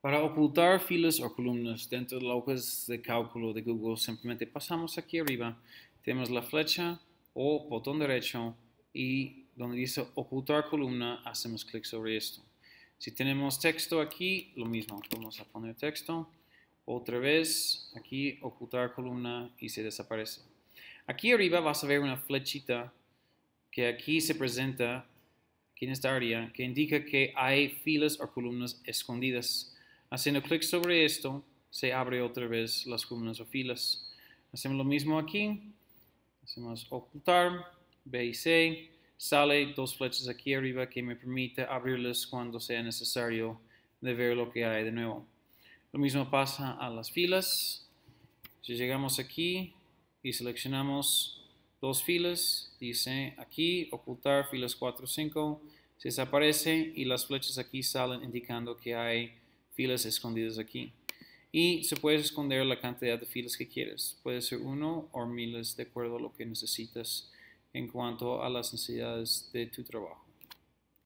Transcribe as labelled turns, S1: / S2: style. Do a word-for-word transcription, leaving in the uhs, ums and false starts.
S1: Para ocultar filas o columnas dentro de las hojas de cálculo de Google, simplemente pasamos aquí arriba, tenemos la flecha o botón derecho y donde dice ocultar columna, hacemos clic sobre esto. Si tenemos texto aquí, lo mismo, vamos a poner texto, otra vez aquí ocultar columna y se desaparece. Aquí arriba vas a ver una flechita que aquí se presenta, aquí en esta área, que indica que hay filas o columnas escondidas. Haciendo clic sobre esto, se abre otra vez las columnas o filas. Hacemos lo mismo aquí. Hacemos ocultar, B y C. Sale dos flechas aquí arriba que me permite abrirlas cuando sea necesario de ver lo que hay de nuevo. Lo mismo pasa a las filas. Si llegamos aquí y seleccionamos dos filas, dice aquí ocultar filas cuatro y cinco. Se desaparece y las flechas aquí salen indicando que hay filas escondidas aquí. Y se puede esconder la cantidad de filas que quieres. Puede ser uno o miles de acuerdo a lo que necesitas en cuanto a las necesidades de tu trabajo.